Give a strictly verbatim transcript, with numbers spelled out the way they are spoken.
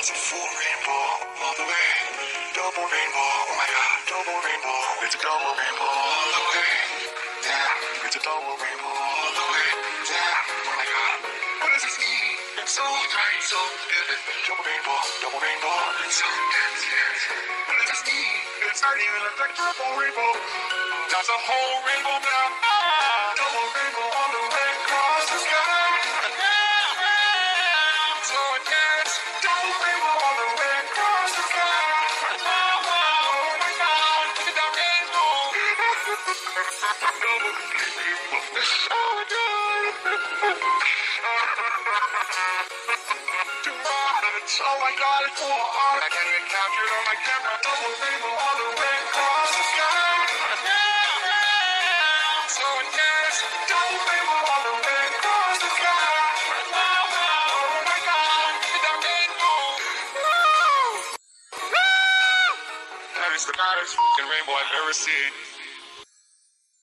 It's a full rainbow all the way. Double rainbow, oh my god, double rainbow. It's a double rainbow all the way. Yeah, it's a double rainbow all the way. Yeah, oh my god. What does this mean? It's so bright, so vivid. Double rainbow, double rainbow. It's so dense, yes. What does this mean? It's not even a double rainbow. That's a whole rainbow now. Double rainbow all the way across the sky. So it gets double rainbow all the way across the sky. Oh my god, look at that rainbow. Double rainbow. Oh my god. Too much. Oh my god, it's full on. I can't even capture it on my camera. Double rainbow all the way across the sky. So it gets double rainbow all the way across the sky. Oh my god, look at that rainbow. Woo! That is the baddest fucking rainbow I've ever seen.